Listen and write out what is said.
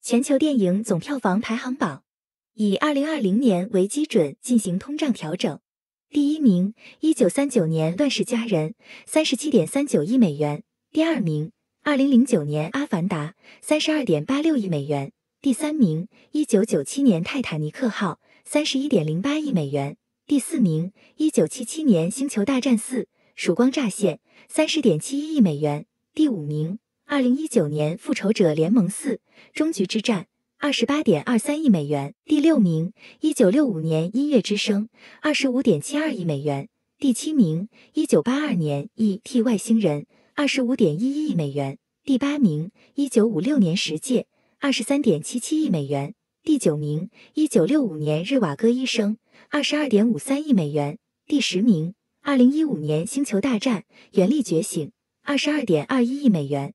全球电影总票房排行榜，以2020年为基准进行通胀调整。第一名，1939年《乱世佳人》37.39亿美元。第二名，2009年《阿凡达》32.86亿美元。第三名，1997年《泰坦尼克号》31.08亿美元。第四名，1977年《星球大战4：曙光乍现》30.71亿美元。第五名，2019年《复仇者联盟4：终局之战》28.23亿美元。第六名，1965年《音乐之声》25.72亿美元。第七名，1982年《E.T. 外星人》25.11亿美元。第八名，1956年《十戒》23.77亿美元。第九名，1965年《日瓦戈医生》22.53亿美元。第十名，2015年《星球大战：原力觉醒》22.21亿美元。